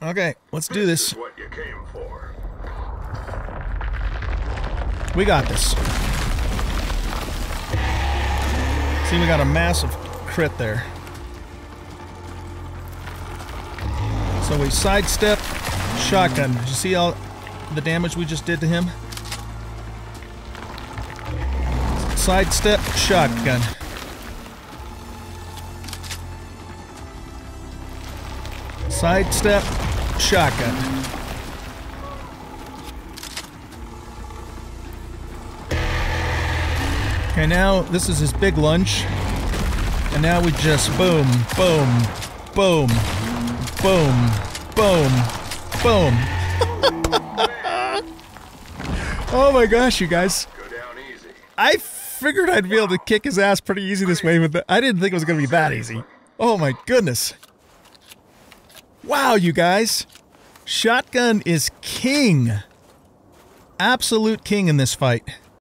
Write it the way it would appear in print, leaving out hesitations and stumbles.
Okay, let's do this. Is what you came for. We got this. See, we got a massive crit there. So we sidestep, shotgun. Did you see all the damage we just did to him? Sidestep, shotgun. Sidestep, shotgun. Okay, now this is his big lunge. And now we just boom, boom, boom, boom, boom, boom. Oh my gosh, you guys. Go down easy. I figured I'd be able to kick his ass pretty easy this way, but I didn't think it was going to be that easy. Oh my goodness. Wow, you guys. Shotgun is king. Absolute king in this fight.